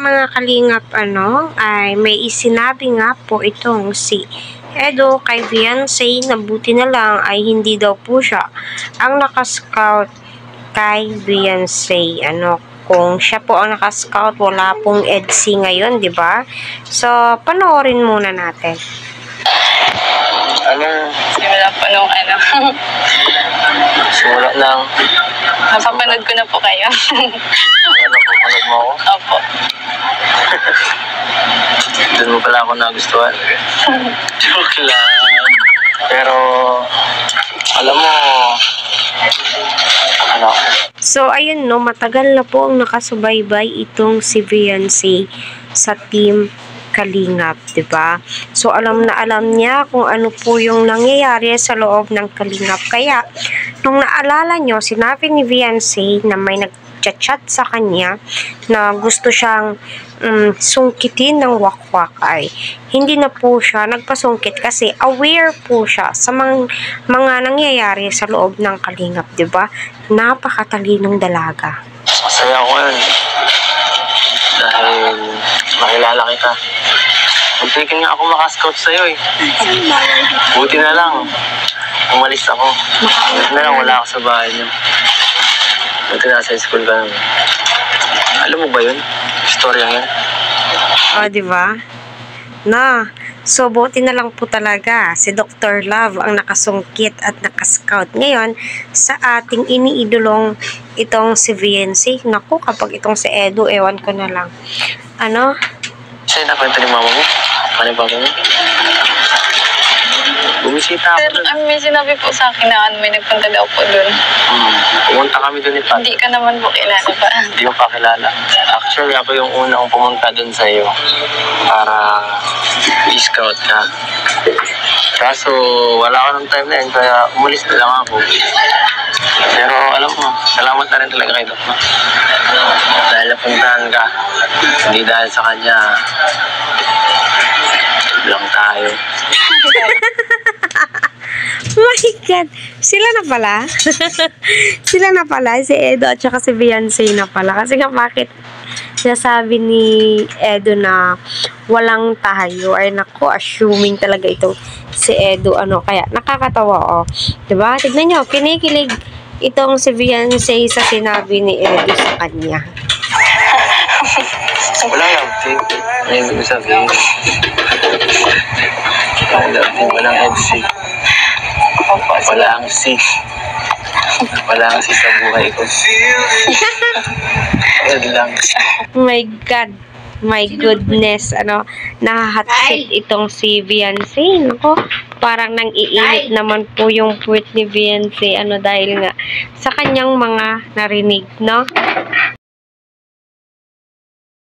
mga kalingap, ay may isinabi nga po itong si Edo kay Beyonce na buti na lang ay hindi daw po siya ang nakascout kay Beyonce. Kung siya po ang nakascout, wala pong EDC ngayon, di ba? So, panoorin muna natin. Simula po nung Simula lang. napapanood ko na po kayo. Napapanood mo ako? Opo. Doon mo pala ako nagustuhan. Joke lang. Pero, alam mo, So, ayun matagal na po ang nakasubaybay itong si Beyonce sa Team Kalingap, diba? So, alam na alam niya kung ano po yung nangyayari sa loob ng Kalingap. Kaya, nung naalala nyo, sinabi ni Beyonce na may nag-chat sa kanya na gusto siyang sungkitin ng wakwak, ay hindi na po siya nagpasungkit kasi aware po siya sa mga nangyayari sa loob ng Kalingap, diba? Napakatalinong dalaga. masaya ako yun. Dahil makilala kita. Muntikin nga ako makascout sa'yo eh. Buti na lang. Umalis ako. Buti na lang wala ako sa bahay niyo. Buti nasa school ka naman. Alam mo ba yun? Istorya yan. Diba? So, buti na lang po talaga si Dr. Love ang nakasungkit at nakascout ngayon sa ating iniidolong itong si Beyonce. Naku, kapag itong si Edo, ewan ko na lang. Siya na kwento ni mama mo? Ano ba mo? Bumisita ako doon. May sinabi po sa akin na may nagpunta daw po doon. Pumunta kami doon ni Pat. Hindi ka naman po kilala pa. Hindi ko pa kilala. Actually, ako yung unang pumunta doon sa iyo para i-scout ka. Kaso, wala ko ng time na yun, kaya umalis na lang ako. Pero alam mo, salamat na rin talaga kay Doc. Dahil napuntahan ka, hindi dahil sa kanya, lang tayo. Oh my God! Sila na pala? Sila na pala, si Edo at saka si Beyonce na pala. Kasi nga bakit sinasabi ni Edo na walang tayo, ay naku, assuming talaga itong si Edo, kaya nakakatawa, diba? Tignan nyo, kinikilig itong si Beyonce sa sinabi ni Edo sa kanya. Wala lang, may ibig sabihin. Walang EDC. Walang C. Walang C sa buhay ko. Ed lang. My God. My goodness. Nahahatsit itong si Beyonce. Nako, parang nang-iinit naman po yung puwet ni Beyonce. Dahil nga sa kanyang mga narinig, no?